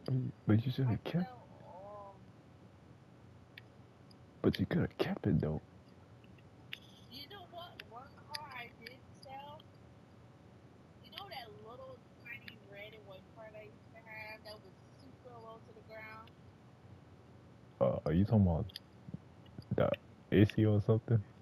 But you should I have kept. sell But you could have kept it though. you know what? One car I did sell. You know that little tiny red and white car that I used to have that was super low to the ground? Are you talking about the AC or something?